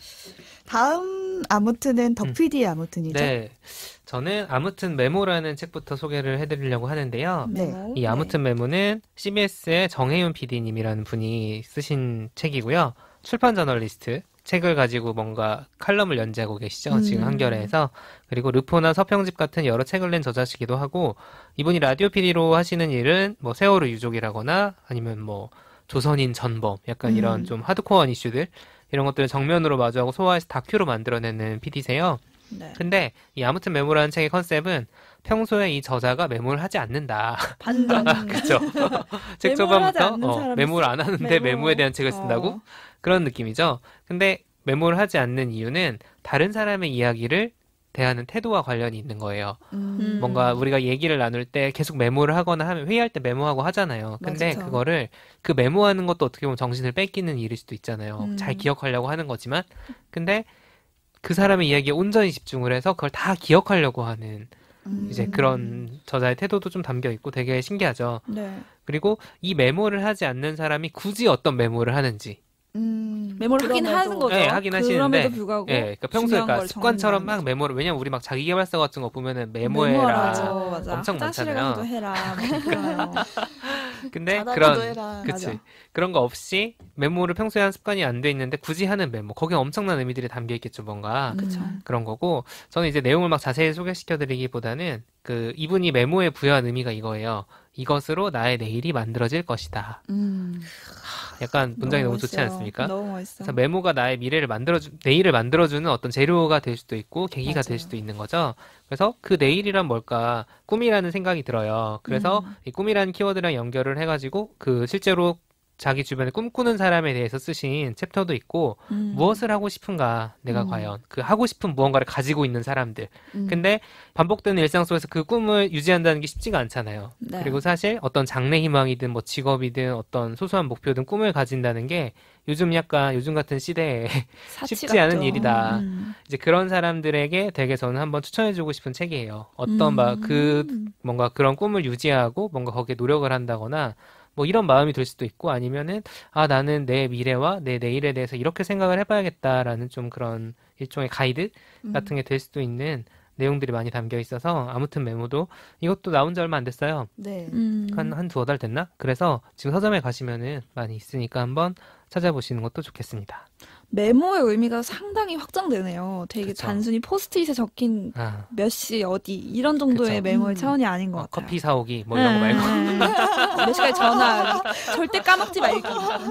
Speaker 1: 다음 아무튼은 덕피디의 아무튼이죠.
Speaker 3: 네. 저는 아무튼 메모라는 책부터 소개를 해드리려고 하는데요.
Speaker 1: 네.
Speaker 2: 메모.
Speaker 3: 이 아무튼 메모는 씨비에스의 정혜윤 피디님이라는 분이 쓰신 책이고요. 출판 저널리스트, 책을 가지고 뭔가 칼럼을 연재하고 계시죠.
Speaker 1: 음.
Speaker 3: 지금 한겨레에서. 그리고 르포나 서평집 같은 여러 책을 낸 저자시기도 하고, 이분이 라디오 피디로 하시는 일은 뭐 세월호 유족이라거나 아니면 뭐 조선인 전범, 약간
Speaker 1: 음.
Speaker 3: 이런 좀 하드코어한 이슈들, 이런 것들을 정면으로 마주하고 소화해서 다큐로 만들어내는 피디세요.
Speaker 2: 네.
Speaker 3: 근데 이 아무튼 메모라는 책의 컨셉은 평소에 이 저자가 메모를 하지 않는다.
Speaker 2: 반전.
Speaker 3: 그렇죠. 책
Speaker 2: 메모를 하지
Speaker 3: 초반부터
Speaker 2: 않는
Speaker 3: 어,
Speaker 2: 사람이
Speaker 3: 메모를 안 하는데
Speaker 2: 메모.
Speaker 3: 메모에 대한 책을 쓴다고
Speaker 2: 어.
Speaker 3: 그런 느낌이죠. 근데 메모를 하지 않는 이유는 다른 사람의 이야기를 대하는 태도와 관련이 있는 거예요.
Speaker 1: 음.
Speaker 3: 뭔가 우리가 얘기를 나눌 때 계속 메모를 하거나 하면 회의할 때 메모하고 하잖아요. 근데
Speaker 2: 맞아.
Speaker 3: 그거를 그 메모하는 것도 어떻게 보면 정신을 뺏기는 일일 수도 있잖아요.
Speaker 2: 음.
Speaker 3: 잘 기억하려고 하는 거지만 근데 그 사람의 이야기에 온전히 집중을 해서 그걸 다 기억하려고 하는
Speaker 1: 음.
Speaker 3: 이제 그런 저자의 태도도 좀 담겨 있고 되게 신기하죠.
Speaker 2: 네.
Speaker 3: 그리고 이 메모를 하지 않는 사람이 굳이 어떤 메모를 하는지
Speaker 1: 음.
Speaker 2: 메모를 하긴
Speaker 1: 그럼에도-
Speaker 2: 하는 거죠.
Speaker 3: 네, 하긴 하시는데,
Speaker 2: 그럼에도 불구하고
Speaker 3: 예, 그러니까 평소에
Speaker 2: 중요한
Speaker 3: 그러니까
Speaker 2: 걸
Speaker 3: 습관처럼
Speaker 2: 정리하는
Speaker 3: 막 메모를 왜냐면 우리 막 자기계발서 같은 거 보면은
Speaker 2: 메모하라.
Speaker 3: 메모해라.
Speaker 2: 맞아, 맞아.
Speaker 3: 엄청
Speaker 2: 화장실에
Speaker 3: 많잖아요.
Speaker 2: 가서도 해라. 막 그러잖아요.
Speaker 3: 근데
Speaker 1: 자다가도
Speaker 3: 그런
Speaker 1: 해라.
Speaker 3: 그치
Speaker 2: 맞아.
Speaker 3: 그런 거 없이 메모를 평소에 한 습관이 안 돼 있는데 굳이 하는 메모 거기에 엄청난 의미들이 담겨 있겠죠 뭔가
Speaker 2: 그쵸.
Speaker 1: 음.
Speaker 3: 그런 거고 저는 이제 내용을 막 자세히 소개시켜드리기보다는 그 이분이 메모에 부여한 의미가 이거예요. 이것으로 나의 내일이 만들어질 것이다.
Speaker 1: 음.
Speaker 3: 약간 문장이 너무, 좋지
Speaker 2: 멋있어요.
Speaker 3: 않습니까?
Speaker 2: 너무 멋있어.
Speaker 3: 그래서 메모가 나의 미래를 만들어주, 내일을 만들어주는 어떤 재료가 될 수도 있고, 계기가 될
Speaker 1: 맞아요.
Speaker 3: 수도 있는 거죠. 그래서 그 내일이란 뭘까? 꿈이라는 생각이 들어요. 그래서
Speaker 2: 음.
Speaker 3: 이 꿈이라는 키워드랑 연결을 해가지고, 그 실제로 자기 주변에 꿈꾸는 사람에 대해서 쓰신 챕터도 있고
Speaker 2: 음.
Speaker 3: 무엇을 하고 싶은가 내가
Speaker 1: 음.
Speaker 3: 과연 그 하고 싶은 무언가를 가지고 있는 사람들
Speaker 1: 음.
Speaker 3: 근데 반복되는 일상 속에서 그 꿈을 유지한다는 게 쉽지가 않잖아요.
Speaker 2: 네.
Speaker 3: 그리고 사실 어떤 장래 희망이든 뭐 직업이든 어떤 소소한 목표든 꿈을 가진다는 게 요즘 약간 요즘 같은 시대에
Speaker 2: 사치
Speaker 3: 쉽지 않은
Speaker 2: 같죠.
Speaker 3: 일이다.
Speaker 2: 음.
Speaker 3: 이제 그런 사람들에게 되게 저는 한번 추천해주고 싶은 책이에요. 어떤
Speaker 2: 음.
Speaker 3: 막 그 뭔가 그런 꿈을 유지하고 뭔가 거기에 노력을 한다거나 뭐 이런 마음이 들 수도 있고 아니면은 아 나는 내 미래와 내 내일에 대해서 이렇게 생각을 해봐야겠다라는 좀 그런 일종의 가이드
Speaker 1: 음.
Speaker 3: 같은 게 될 수도 있는 내용들이 많이 담겨 있어서 아무튼 메모도 이것도 나온 지 얼마 안 됐어요.
Speaker 1: 네.
Speaker 2: 음.
Speaker 3: 한, 한 두어 달 됐나? 그래서 지금 서점에 가시면은 많이 있으니까 한번 찾아보시는 것도 좋겠습니다.
Speaker 2: 메모의 의미가 상당히 확장되네요. 되게
Speaker 3: 그쵸.
Speaker 2: 단순히 포스트잇에 적힌
Speaker 3: 아,
Speaker 2: 몇 시 어디 이런 정도의
Speaker 3: 그쵸.
Speaker 2: 메모의
Speaker 1: 음.
Speaker 2: 차원이 아닌 것
Speaker 3: 어,
Speaker 2: 같아요.
Speaker 3: 커피 사오기 뭐 이런 거 말고
Speaker 2: 말고 몇 시까지 전화 절대 까먹지 말기.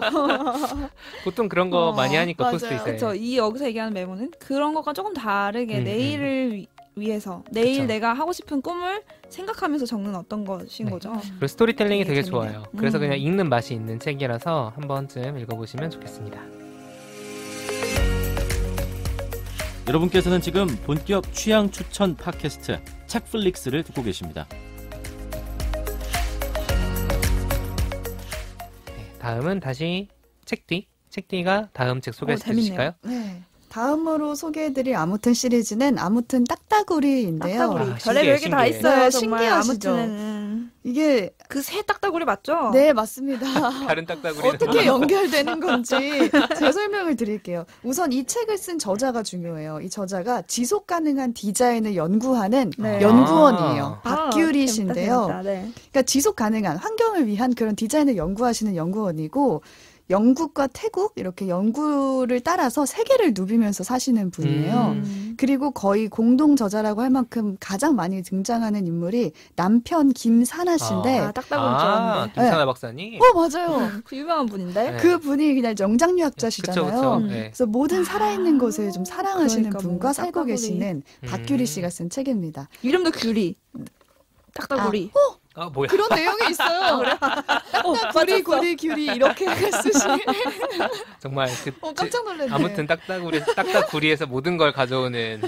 Speaker 3: 보통 그런 거
Speaker 1: 어,
Speaker 3: 많이 하니까
Speaker 1: 맞아요.
Speaker 3: 포스트잇에
Speaker 2: 그렇죠. 이 여기서 얘기하는 메모는 그런 것과 조금 다르게
Speaker 3: 음,
Speaker 2: 내일을 위- 위해서 내일
Speaker 3: 그쵸.
Speaker 2: 내가 하고 싶은 꿈을 생각하면서 적는 어떤 것인
Speaker 3: 네.
Speaker 2: 거죠.
Speaker 3: 그리고 스토리텔링이
Speaker 2: 되게
Speaker 3: 되게
Speaker 2: 재밌네요.
Speaker 3: 좋아요. 그래서
Speaker 2: 음.
Speaker 3: 그냥 읽는 맛이 있는 책이라서 한 번쯤 읽어보시면 좋겠습니다.
Speaker 5: 여러분께서는 지금 본격 취향 추천 팟캐스트 책플릭스를 듣고 계십니다.
Speaker 3: 네, 다음은 다시 책뒤. 책뒤가 다음 책 소개해
Speaker 2: 어, 재밌네요.
Speaker 3: 주실까요?
Speaker 1: 네. 다음으로 소개해드릴 아무튼 시리즈는 아무튼 딱따구리인데요.
Speaker 2: 딱따구리.
Speaker 3: 아,
Speaker 2: 별의별 게 다
Speaker 3: 신기해,
Speaker 2: 있어요.
Speaker 1: 네,
Speaker 2: 정말
Speaker 1: 신기하시죠?
Speaker 2: 아무튼
Speaker 1: 이게
Speaker 2: 그 새 딱따구리 맞죠?
Speaker 1: 네 맞습니다.
Speaker 3: 다른 딱따구리
Speaker 1: 어떻게 연결되는 건지 제가 설명을 드릴게요. 우선 이 책을 쓴 저자가 중요해요. 이 저자가 지속 가능한 디자인을 연구하는
Speaker 2: 네.
Speaker 1: 연구원이에요.
Speaker 2: 아,
Speaker 1: 박규리
Speaker 2: 재밌다,
Speaker 1: 씨인데요.
Speaker 2: 재밌다. 네.
Speaker 1: 그러니까 지속 가능한 환경을 위한 그런 디자인을 연구하시는 연구원이고 영국과 태국 이렇게 연구를 따라서 세계를 누비면서 사시는 분이에요.
Speaker 2: 음.
Speaker 1: 그리고 거의 공동 저자라고 할 만큼 가장 많이 등장하는 인물이 남편 김사나 씨인데
Speaker 2: 아, 딱따구리
Speaker 3: 아,
Speaker 2: 좋아하는데.
Speaker 3: 김사나 박사님.
Speaker 1: 어 맞아요.
Speaker 2: 그 유명한 분인데.
Speaker 3: 네.
Speaker 1: 그 분이 그냥
Speaker 3: 그쵸,
Speaker 1: 영장류학자시잖아요.
Speaker 3: 그쵸.
Speaker 2: 음.
Speaker 3: 네.
Speaker 1: 그래서 모든 살아있는 것을 좀 사랑하시는
Speaker 2: 그러니까
Speaker 1: 분과
Speaker 2: 뭐
Speaker 1: 살고
Speaker 2: 딱따구리.
Speaker 1: 계시는
Speaker 3: 음.
Speaker 1: 박규리 씨가 쓴 책입니다.
Speaker 2: 이름도 규리. 딱따구리.
Speaker 3: 아, 뭐야.
Speaker 1: 그런 내용이 있어요.
Speaker 2: 어,
Speaker 1: 구리
Speaker 2: 맞았어.
Speaker 1: 구리 규리 이렇게 쓰시.
Speaker 3: 정말 그
Speaker 1: 어 깜짝 놀랐네.
Speaker 3: 아무튼 딱따구리 딱따구리에서 모든 걸 가져오는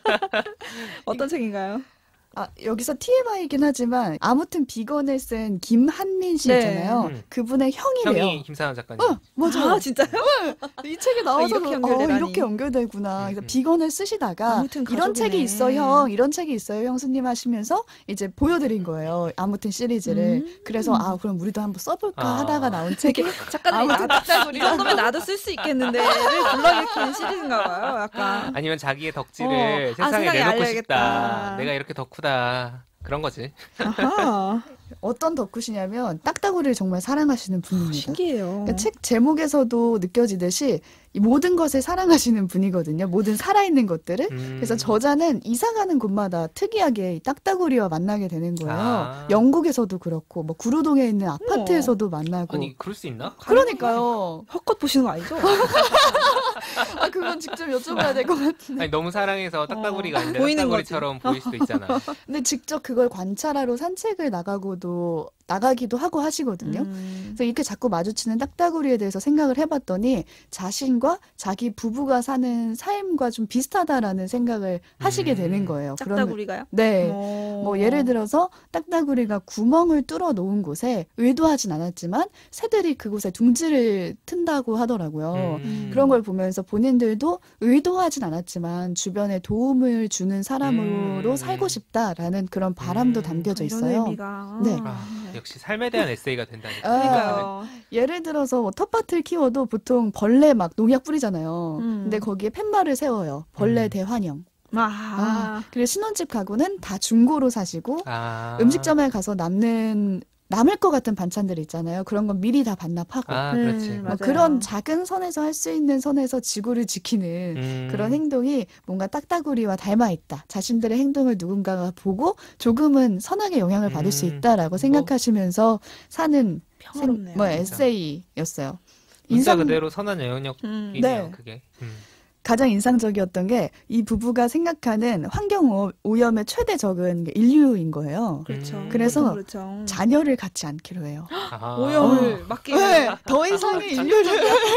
Speaker 2: 어떤 책인가요?
Speaker 1: 아, 여기서 티엠아이이긴 하지만 아무튼 비건을 쓴 김한민 씨
Speaker 2: 네.
Speaker 1: 있잖아요.
Speaker 3: 음.
Speaker 1: 그분의 형이래요.
Speaker 3: 형이 김사나 작가님.
Speaker 1: 어, 맞아요.
Speaker 2: 아, 진짜요?
Speaker 1: 이 책에 나와서
Speaker 2: 이렇게
Speaker 1: 어,
Speaker 2: 연결되다니.
Speaker 1: 이렇게 연결되구나. 그래서
Speaker 3: 음.
Speaker 1: 비건을 쓰시다가
Speaker 2: 아무튼
Speaker 1: 이런
Speaker 2: 가족이네.
Speaker 1: 책이 있어 형, 이런 책이 있어요 형수님 하시면서 이제 보여드린 거예요. 아무튼 시리즈를.
Speaker 2: 음.
Speaker 1: 그래서 아 그럼 우리도 한번 써볼까
Speaker 3: 아.
Speaker 1: 하다가 나온 책이
Speaker 2: 작가님이
Speaker 1: 아무튼
Speaker 2: 나도 이 정도면 나도 쓸 수 있겠는데를 불러일으키는 시리즈인가 봐요. 약간.
Speaker 3: 아니면 자기의 덕질을
Speaker 2: 어. 아,
Speaker 3: 세상에
Speaker 2: 세상에
Speaker 3: 내놓고
Speaker 2: 알려야겠다.
Speaker 3: 싶다. 내가 이렇게 덕후다. 그런 거지.
Speaker 2: 아하.
Speaker 1: 어떤 덕후시냐면 딱따구리를 정말 사랑하시는 분입니다.
Speaker 2: 신기해요.
Speaker 1: 그러니까 책 제목에서도 느껴지듯이 이 모든 것을 사랑하시는 분이거든요. 모든 살아있는 것들을.
Speaker 3: 음.
Speaker 1: 그래서 저자는 이사 가는 곳마다 특이하게 이 딱따구리와 만나게 되는 거예요.
Speaker 3: 아.
Speaker 1: 영국에서도 그렇고 뭐 구로동에 있는 아파트에서도 만나고.
Speaker 3: 아니, 그럴 수 있나?
Speaker 1: 그러니까요.
Speaker 2: 헛것 보시는 거 아니죠?
Speaker 1: 아 그건 직접 여쭤봐야 될 것 같은데.
Speaker 3: 아니, 너무 사랑해서 딱따구리가 아닌데
Speaker 2: 보이는
Speaker 3: 딱따구리처럼 보일 수도 있잖아.
Speaker 1: 근데 직접 그걸 관찰하러 산책을 나가고도 나가기도 하고 하시거든요.
Speaker 2: 음.
Speaker 1: 그래서 이렇게 자꾸 마주치는 딱따구리에 대해서 생각을 해봤더니 자신과 자기 부부가 사는 삶과 좀 비슷하다라는 생각을 하시게
Speaker 3: 음.
Speaker 1: 되는 거예요. 그러면-
Speaker 2: 딱따구리가요?
Speaker 1: 네.
Speaker 2: 어.
Speaker 1: 뭐 예를 들어서 딱따구리가 구멍을 뚫어 놓은 곳에 의도하진 않았지만 새들이 그곳에 둥지를 튼다고 하더라고요.
Speaker 3: 음.
Speaker 1: 그런 걸 보면서 본인들도 의도하진 않았지만 주변에 도움을 주는 사람으로
Speaker 3: 음.
Speaker 1: 살고 싶다라는 그런 바람도
Speaker 3: 음.
Speaker 1: 담겨져
Speaker 2: 이런
Speaker 1: 있어요.
Speaker 2: 의미가.
Speaker 1: 네.
Speaker 3: 아, 역시 삶에 대한 에세이가 된다니까.
Speaker 1: 아.
Speaker 2: 그러니까요.
Speaker 1: 예를 들어서 뭐 텃밭을 키워도 보통 벌레 막 농약 뿌리잖아요.
Speaker 2: 음.
Speaker 1: 근데 거기에 팻말을 세워요. 벌레
Speaker 3: 음.
Speaker 1: 대환영.
Speaker 2: 아.
Speaker 1: 그리고 신혼집 가구는 다 중고로 사시고
Speaker 3: 아.
Speaker 1: 음식점에 가서 남는 남을 것 같은 반찬들 있잖아요. 그런 건 미리 다 반납하고
Speaker 3: 아,
Speaker 2: 음,
Speaker 3: 그렇지.
Speaker 1: 뭐
Speaker 2: 맞아요.
Speaker 1: 그런 작은 선에서 할 수 있는 선에서 지구를 지키는
Speaker 3: 음.
Speaker 1: 그런 행동이 뭔가 딱따구리와 닮아 있다. 자신들의 행동을 누군가가 보고 조금은 선하게 영향을 받을 수
Speaker 3: 음.
Speaker 1: 있다라고
Speaker 3: 뭐.
Speaker 1: 생각하시면서 사는 생,
Speaker 2: 평화롭네요.
Speaker 1: 뭐
Speaker 3: 진짜.
Speaker 1: 에세이였어요.
Speaker 3: 문자
Speaker 1: 인상
Speaker 3: 그대로 선한 영역이네요,
Speaker 2: 음.
Speaker 1: 네.
Speaker 3: 그게. 음.
Speaker 1: 가장 인상적이었던 게 이 부부가 생각하는 환경 오- 오염의 최대 적은 게 인류인 거예요.
Speaker 2: 그렇죠.
Speaker 3: 음.
Speaker 1: 그래서
Speaker 2: 그렇죠.
Speaker 1: 자녀를 갖지 않기로 해요.
Speaker 3: 아,
Speaker 2: 오염을 막기 위해
Speaker 1: 네, 더 이상의 인류를.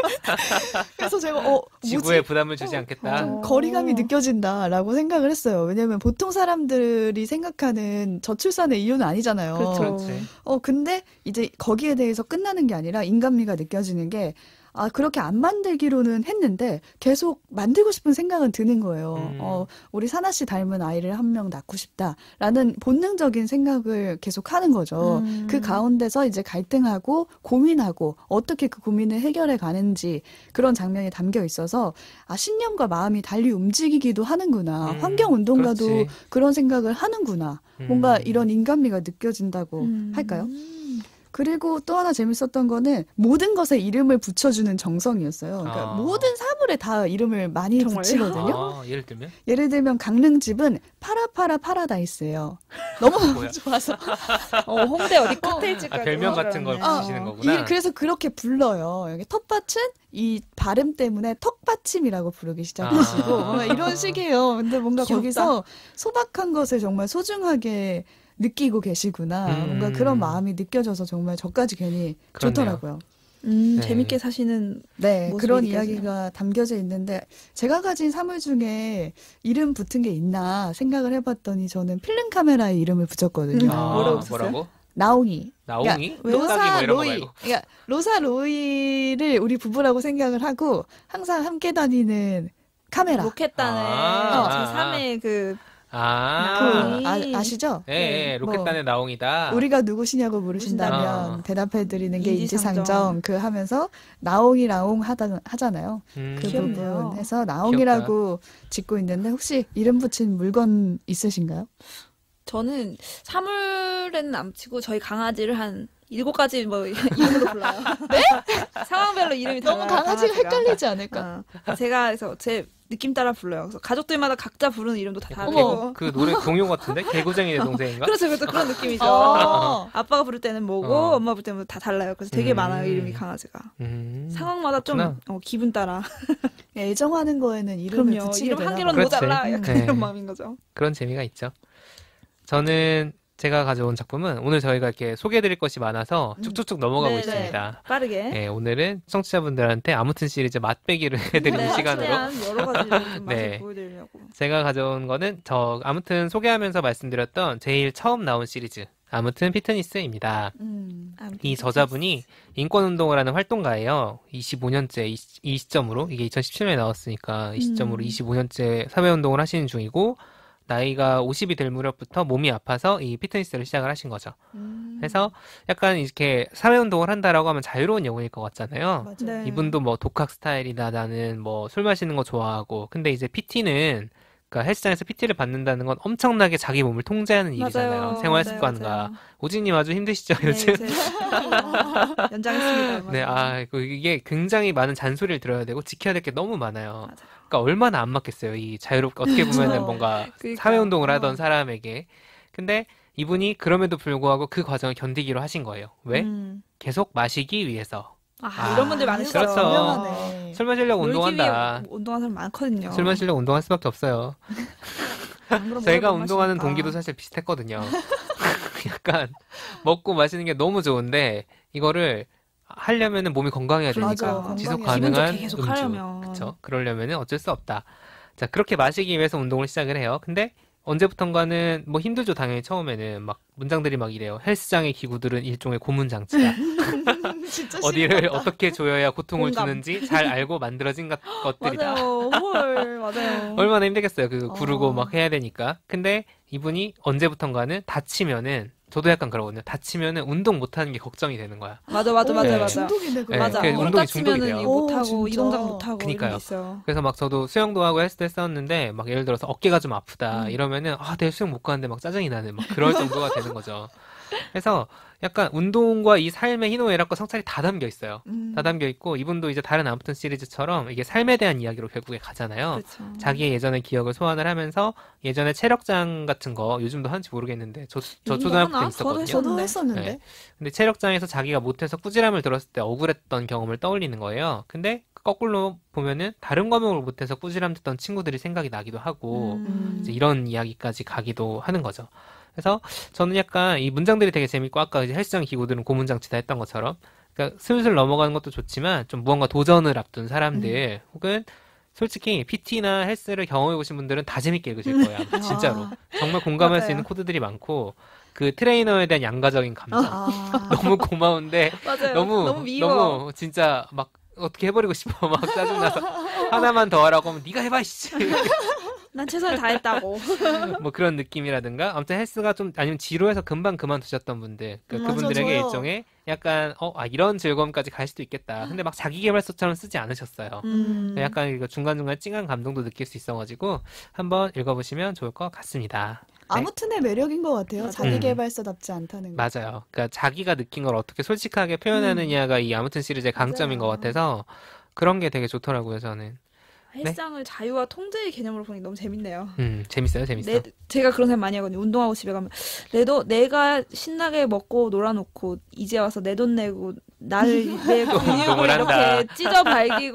Speaker 1: 그래서 제가 어
Speaker 3: 지구에
Speaker 1: 뭐지?
Speaker 3: 부담을 주지 않겠다.
Speaker 1: 좀
Speaker 2: 어.
Speaker 1: 거리감이 느껴진다라고 생각을 했어요. 왜냐면 보통 사람들이 생각하는 저출산의 이유는 아니잖아요.
Speaker 2: 그렇죠.
Speaker 3: 그렇지.
Speaker 1: 어 근데 이제 거기에 대해서 끝나는 게 아니라 인간미가 느껴지는 게 아, 그렇게 안 만들기로는 했는데 계속 만들고 싶은 생각은 드는 거예요.
Speaker 3: 음.
Speaker 1: 어, 우리 사나 씨 닮은 아이를 한 명 낳고 싶다라는 본능적인 생각을 계속 하는 거죠.
Speaker 2: 음.
Speaker 1: 그 가운데서 이제 갈등하고 고민하고 어떻게 그 고민을 해결해 가는지 그런 장면이 담겨 있어서 아, 신념과 마음이 달리 움직이기도 하는구나.
Speaker 3: 음,
Speaker 1: 환경 운동가도
Speaker 3: 그렇지.
Speaker 1: 그런 생각을 하는구나.
Speaker 3: 음.
Speaker 1: 뭔가 이런 인간미가 느껴진다고
Speaker 2: 음.
Speaker 1: 할까요? 그리고 또 하나 재밌었던 거는 모든 것에 이름을 붙여주는 정성이었어요. 그러니까
Speaker 3: 아.
Speaker 1: 모든 사물에 다 이름을 많이
Speaker 2: 정말요?
Speaker 1: 붙이거든요.
Speaker 3: 아, 예를 들면?
Speaker 1: 예를 들면 강릉집은 파라파라 파라다이스예요. 너무
Speaker 3: 뭐야?
Speaker 1: 좋아서.
Speaker 2: 어, 홍대 어디 칵테일집까지
Speaker 3: 아, 별명 같은 걸
Speaker 2: 들어가네.
Speaker 3: 붙이시는
Speaker 1: 이,
Speaker 3: 거구나.
Speaker 1: 그래서 그렇게 불러요. 여기 텃밭은 이 발음 때문에 턱받침이라고 부르기 시작하시고
Speaker 3: 아.
Speaker 1: 뭔가 이런 식이에요. 근데 뭔가
Speaker 2: 귀엽다.
Speaker 1: 거기서 소박한 것을 정말 소중하게 느끼고 계시구나.
Speaker 3: 음.
Speaker 1: 뭔가 그런 마음이 느껴져서 정말 저까지 괜히
Speaker 3: 그렇네요.
Speaker 1: 좋더라고요.
Speaker 2: 음,
Speaker 3: 네.
Speaker 2: 재밌게 사시는
Speaker 1: 네,
Speaker 2: 모습이
Speaker 1: 그런
Speaker 2: 느껴지네요.
Speaker 1: 이야기가 담겨져 있는데 제가 가진 사물 중에 이름 붙은 게 있나 생각을 해봤더니 저는 필름 카메라에 이름을 붙였거든요.
Speaker 2: 음.
Speaker 3: 아,
Speaker 2: 뭐라고 썼어요?
Speaker 3: 뭐라고?
Speaker 1: 나옹이.
Speaker 3: 나옹이?
Speaker 1: 그러니까 로사
Speaker 3: 뚝딱이 뭐 이런 거
Speaker 1: 로이.
Speaker 3: 말고.
Speaker 1: 그러니까 로사 로이를 우리 부부라고 생각을 하고 항상 함께 다니는 카메라.
Speaker 2: 로켓단의
Speaker 3: 아.
Speaker 2: 제삼 회 그
Speaker 3: 아,
Speaker 1: 그 아, 아시죠?
Speaker 3: 예, 예,
Speaker 1: 뭐
Speaker 3: 로켓단의 나옹이다.
Speaker 1: 우리가 누구시냐고 물으신다면
Speaker 3: 아.
Speaker 1: 대답해드리는 게
Speaker 2: 인지상정.
Speaker 1: 인지상정 그 하면서 나옹이 라옹 하다 하잖아요.
Speaker 3: 음,
Speaker 1: 그
Speaker 2: 귀엽네요.
Speaker 1: 부분 해서 나옹이라고 짓고 있는데 혹시 이름 붙인 물건 있으신가요?
Speaker 2: 저는 사물에는 안 치고 저희 강아지를 한 일곱 가지 뭐 이름으로 불러요. 네? 상황별로 이름이 달라요.
Speaker 1: 너무 강아지가 헷갈리지 않을까?
Speaker 2: 어, 제가 그래서 제 느낌 따라 불러요. 그래서 가족들마다 각자 부르는 이름도 다
Speaker 1: 어머.
Speaker 2: 다르고.
Speaker 3: 그 노래 동요 같은데? 개구쟁이 내 동생인가?
Speaker 2: 그렇죠, 그렇죠. 그런 느낌이죠.
Speaker 1: 어.
Speaker 2: 아빠가 부를 때는 뭐고,
Speaker 3: 어.
Speaker 2: 엄마 부를 때는 다 달라요. 그래서 되게
Speaker 3: 음.
Speaker 2: 많아요, 이름이 강아지가.
Speaker 3: 음.
Speaker 2: 상황마다 좀
Speaker 3: 그렇구나.
Speaker 2: 어, 기분 따라.
Speaker 1: 애정하는 거에는 이름을
Speaker 2: 그럼요.
Speaker 1: 붙이게
Speaker 2: 이름
Speaker 1: 되나
Speaker 2: 한
Speaker 1: 봐요.
Speaker 2: 개로는
Speaker 3: 그렇지.
Speaker 2: 모자라. 약간
Speaker 3: 네.
Speaker 2: 이런 마음인 거죠.
Speaker 3: 그런 재미가 있죠. 저는 제가 가져온 작품은 오늘 저희가 이렇게 소개해드릴 것이 많아서 쭉쭉쭉 넘어가고
Speaker 2: 네,
Speaker 3: 있습니다.
Speaker 2: 빠르게.
Speaker 3: 네, 오늘은 청취자분들한테 아무튼 시리즈 맛배기를 해드리는
Speaker 2: 네,
Speaker 3: 시간으로
Speaker 2: 최대한 여러 가지를 좀 맛을
Speaker 3: 네.
Speaker 2: 보여드리려고.
Speaker 3: 제가 가져온 거는 저 아무튼 소개하면서 말씀드렸던 제일 처음 나온 시리즈 아무튼 피트니스입니다.
Speaker 1: 음.
Speaker 3: 이 저자분이 인권운동을 하는 활동가예요. 이십오 년째 이, 이 시점으로 이게 이천십칠 년에 나왔으니까 이 시점으로
Speaker 2: 음.
Speaker 3: 이십오 년째 사회운동을 하시는 중이고 나이가 오십이 될 무렵부터 몸이 아파서 이 피트니스를 시작을 하신 거죠.
Speaker 1: 음.
Speaker 3: 그래서 약간 이렇게 사회운동을 한다라고 하면 자유로운 영혼일 것 같잖아요.
Speaker 1: 맞아요.
Speaker 2: 네.
Speaker 3: 이분도 뭐 독학 스타일이다 나는 뭐 술 마시는 거 좋아하고 근데 이제 피티는 그러니까 헬스장에서 피티를 받는다는 건 엄청나게 자기 몸을 통제하는 일이잖아요.
Speaker 2: 맞아요.
Speaker 3: 생활
Speaker 2: 맞아요,
Speaker 3: 습관과
Speaker 2: 맞아요.
Speaker 3: 오진님 아주 힘드시죠
Speaker 2: 네,
Speaker 3: 요즘?
Speaker 2: 요새 연장했습니다.
Speaker 3: 네, 아 그 이게 굉장히 많은 잔소리를 들어야 되고 지켜야 될 게 너무 많아요.
Speaker 2: 맞아요.
Speaker 3: 그러니까 얼마나 안 맞겠어요. 이 자유롭게 어떻게 보면은
Speaker 1: 그렇죠.
Speaker 3: 뭔가
Speaker 2: 그러니까요.
Speaker 3: 사회운동을 하던
Speaker 2: 어.
Speaker 3: 사람에게 근데 이분이 그럼에도 불구하고 그 과정을 견디기로 하신 거예요. 왜?
Speaker 2: 음.
Speaker 3: 계속 마시기 위해서.
Speaker 2: 아,
Speaker 3: 아,
Speaker 2: 이런 분들 많으시죠.
Speaker 3: 그렇죠.
Speaker 1: 유명하네.
Speaker 3: 술 마시려고
Speaker 2: 놀기
Speaker 3: 운동한다.
Speaker 2: 위해 운동하는 사람 많거든요.
Speaker 3: 술 마시려고 운동할 수밖에 없어요.
Speaker 2: 안 그러면
Speaker 3: 제가
Speaker 2: 뭘
Speaker 3: 운동하는
Speaker 2: 마시니까.
Speaker 3: 동기도 사실 비슷했거든요. 약간 먹고 마시는 게 너무 좋은데 이거를 하려면은 몸이 건강해야 되니까
Speaker 1: 맞아,
Speaker 3: 지속
Speaker 1: 건강해야
Speaker 2: 기분
Speaker 3: 가능한
Speaker 2: 좋게 계속
Speaker 3: 음주.
Speaker 2: 하려면.
Speaker 3: 그렇죠. 그러려면은 어쩔 수 없다. 자, 그렇게 마시기 위해서 운동을 시작을 해요. 근데 언제부턴가는 뭐 힘들죠. 당연히 처음에는 막 문장들이 막 이래요. 헬스장의 기구들은 일종의 고문 장치다.
Speaker 1: 진짜
Speaker 3: 어디를
Speaker 1: 심하다.
Speaker 3: 어떻게 조여야 고통을
Speaker 2: 공감.
Speaker 3: 주는지 잘 알고 만들어진 것, 것들이다.
Speaker 2: 맞아요. 헐, 맞아요.
Speaker 3: 얼마나 힘들겠어요. 그
Speaker 1: 어.
Speaker 3: 구르고 막 해야 되니까. 근데 이분이 언제부턴가는 다치면은 저도 약간 그러거든요. 다치면은 운동 못하는 게 걱정이 되는 거야.
Speaker 2: 맞아, 맞아,
Speaker 1: 오,
Speaker 2: 맞아,
Speaker 3: 네.
Speaker 2: 맞아.
Speaker 1: 중독이네 그거.
Speaker 3: 네,
Speaker 2: 맞아.
Speaker 3: 그
Speaker 2: 무릎
Speaker 3: 운동이 중독이
Speaker 2: 다치면은
Speaker 3: 돼요.
Speaker 2: 이거 못하고
Speaker 1: 오,
Speaker 2: 이
Speaker 1: 진짜.
Speaker 2: 동작 못하고
Speaker 3: 그니까요.
Speaker 2: 이런 게 있어요.
Speaker 3: 그래서 막 저도 수영도 하고 헬스도 했었는데 막 예를 들어서 어깨가 좀 아프다
Speaker 2: 음.
Speaker 3: 이러면은 아 내일 수영 못 가는데 막 짜증이 나는 막 그럴 정도가 되는 거죠. 그래서 약간 운동과 이 삶의 희노애락과 성찰이 다 담겨 있어요.
Speaker 1: 음.
Speaker 2: 음.
Speaker 3: 다 담겨 있고 이분도 이제 다른 아무튼 시리즈처럼 이게 삶에 대한 이야기로 결국에 가잖아요.
Speaker 2: 그렇죠.
Speaker 3: 자기의 예전의 기억을 소환을 하면서 예전에 체력장 같은 거 요즘도 하는지 모르겠는데 저, 저
Speaker 2: 요즘도
Speaker 3: 초등학교 때
Speaker 2: 하나?
Speaker 3: 있었거든요.
Speaker 2: 저도
Speaker 1: 저도
Speaker 2: 네.
Speaker 1: 했었는데.
Speaker 3: 네. 근데 체력장에서 자기가 못해서 꾸지람을 들었을 때 억울했던 경험을 떠올리는 거예요. 근데 거꾸로 보면은 다른 과목을 못해서 꾸지람 듣던 친구들이 생각이 나기도 하고
Speaker 2: 음.
Speaker 3: 이제 이런 이야기까지 가기도 하는 거죠. 그래서 저는 약간 이 문장들이 되게 재밌고 아까 이제 헬스장 기구들은 고문장치다 했던 것처럼 그러니까 슬슬 넘어가는 것도 좋지만 좀 무언가 도전을 앞둔 사람들 혹은 솔직히 피티나 헬스를 경험해 보신 분들은 다 재밌게 읽으실 거예요. 아마 진짜로. 정말 공감할 수
Speaker 2: 맞아요.
Speaker 3: 있는 코드들이 많고 그 트레이너에 대한 양가적인 감정
Speaker 1: 아.
Speaker 3: 너무 고마운데
Speaker 2: 맞아요.
Speaker 3: 너무
Speaker 2: 너무 미워.
Speaker 3: 너무 진짜 막 어떻게 해버리고 싶어 막 짜증나서 하나만 더 하라고 하면 네가 해봐 씨.
Speaker 2: 난 최선을 다했다고.
Speaker 3: 뭐 그런 느낌이라든가 아무튼 헬스가 좀 아니면 지루해서 금방 그만두셨던 분들 그,
Speaker 1: 음, 맞아,
Speaker 3: 그분들에게
Speaker 1: 저요.
Speaker 3: 일종의 약간 어, 아, 이런 즐거움까지 갈 수도 있겠다. 근데 막 자기계발서처럼 쓰지 않으셨어요.
Speaker 2: 음.
Speaker 3: 약간 이거 중간중간 찡한 감동도 느낄 수 있어가지고 한번 읽어보시면 좋을 것 같습니다. 네.
Speaker 1: 아무튼의 매력인 것 같아요.
Speaker 2: 맞아요.
Speaker 1: 자기계발서답지 않다는 거.
Speaker 3: 맞아요. 그러니까 자기가 느낀 걸 어떻게 솔직하게 표현하느냐가 이 아무튼 시리즈의 강점인
Speaker 2: 맞아요.
Speaker 3: 것 같아서 그런 게 되게 좋더라고요, 저는.
Speaker 2: 헬스장을 자유와 통제의 개념으로 보니 너무 재밌네요.
Speaker 3: 음, 재밌어요, 재밌어.
Speaker 2: 내, 제가 그런 생각 많이 하거든요. 운동하고 집에 가면 내도 내가 신나게 먹고 놀아놓고 이제 와서 내 돈 내고 나를 내 근육을
Speaker 3: 운동을 한다.
Speaker 2: 이렇게 찢어 발기고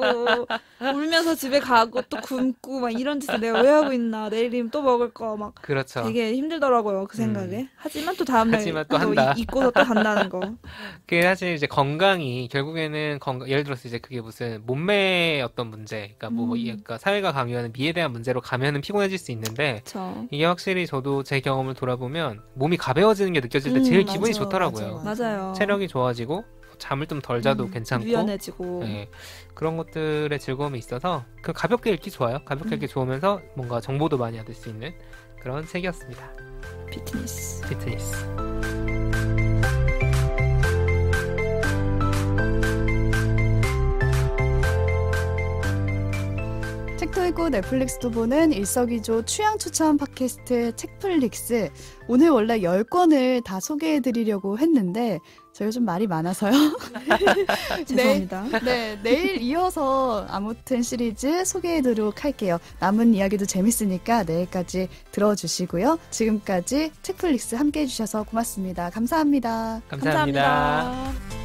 Speaker 2: 울면서 집에 가고 또 굶고 막 이런 짓을 내가 왜 하고 있나 내일이면 또 먹을 거 막
Speaker 3: 그렇죠.
Speaker 2: 되게 힘들더라고요 그 생각에.
Speaker 3: 음.
Speaker 2: 하지만 또 다음날
Speaker 3: 하지만 또 한다.
Speaker 2: 이- 잊고서 또 간다는 거.
Speaker 3: 그게 사실 이제 건강이 결국에는 건강, 예를 들어서 이제 그게 무슨 몸매의 어떤 문제, 그러니까 뭐
Speaker 2: 음.
Speaker 3: 이- 그러니까 사회가 강요하는 미에 대한 문제로 가면은 피곤해질 수 있는데
Speaker 2: 그렇죠.
Speaker 3: 이게 확실히 저도 제 경험을 돌아보면 몸이 가벼워지는 게 느껴질 때 제일
Speaker 1: 음,
Speaker 3: 기분이
Speaker 1: 맞아,
Speaker 3: 좋더라고요.
Speaker 1: 맞아,
Speaker 2: 맞아요.
Speaker 3: 체력이 좋아지고 잠을 좀 덜 자도
Speaker 2: 음,
Speaker 3: 괜찮고
Speaker 2: 유연해지고.
Speaker 3: 네, 그런 것들의 즐거움이 있어서 그 가볍게 읽기 좋아요. 가볍게
Speaker 2: 음.
Speaker 3: 읽기 좋으면서 뭔가 정보도 많이 얻을 수 있는 그런 책이었습니다.
Speaker 2: 피트니스.
Speaker 3: 피트니스.
Speaker 1: 책도 읽고 넷플릭스도 보는 일석이조 취향 추천 팟캐스트 책플릭스. 오늘 원래 열 권을 다 소개해드리려고 했는데 저희가 좀 말이 많아서요.
Speaker 2: 죄송합니다.
Speaker 1: 네, 내일 이어서 아무튼 시리즈 소개해드리도록 할게요. 남은 이야기도 재밌으니까 내일까지 들어주시고요. 지금까지 책플릭스 함께해 주셔서 고맙습니다. 감사합니다.
Speaker 3: 감사합니다.
Speaker 2: 감사합니다.